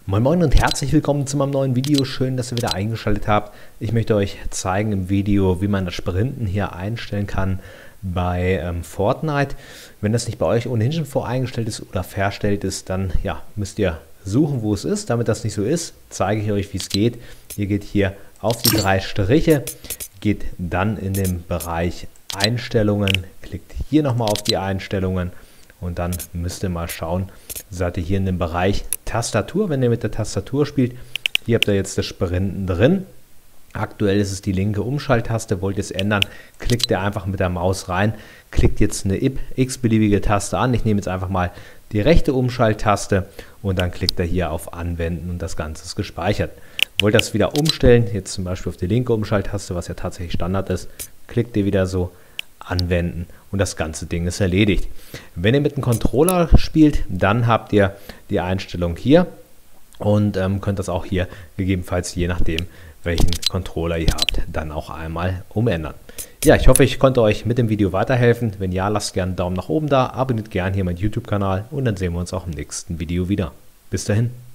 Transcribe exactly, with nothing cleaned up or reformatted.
Moin Moin und herzlich willkommen zu meinem neuen Video. Schön, dass ihr wieder eingeschaltet habt. Ich möchte euch zeigen im Video, wie man das Sprinten hier einstellen kann bei ähm, Fortnite. Wenn das nicht bei euch ohnehin schon voreingestellt ist oder verstellt ist, dann ja, müsst ihr suchen, wo es ist. Damit das nicht so ist, zeige ich euch, wie es geht. Ihr geht hier auf die drei Striche, geht dann in den Bereich Einstellungen, klickt hier nochmal auf die Einstellungen und dann müsst ihr mal schauen, seid ihr hier in dem Bereich Tastatur. Wenn ihr mit der Tastatur spielt, hier habt ihr jetzt das Sprinten drin. Aktuell ist es die linke Umschalttaste. Wollt ihr es ändern, klickt ihr einfach mit der Maus rein, klickt jetzt eine x-beliebige Taste an. Ich nehme jetzt einfach mal die rechte Umschalttaste und dann klickt ihr hier auf Anwenden und das Ganze ist gespeichert. Wollt ihr das wieder umstellen, jetzt zum Beispiel auf die linke Umschalttaste, was ja tatsächlich Standard ist, klickt ihr wieder so Anwenden und das ganze Ding ist erledigt. Wenn ihr mit einem Controller spielt, dann habt ihr die Einstellung hier und ähm, könnt das auch hier gegebenenfalls, je nachdem welchen Controller ihr habt, dann auch einmal umändern. Ja, ich hoffe, ich konnte euch mit dem Video weiterhelfen. Wenn ja, lasst gerne einen Daumen nach oben da, abonniert gerne hier meinen YouTube-Kanal und dann sehen wir uns auch im nächsten Video wieder. Bis dahin.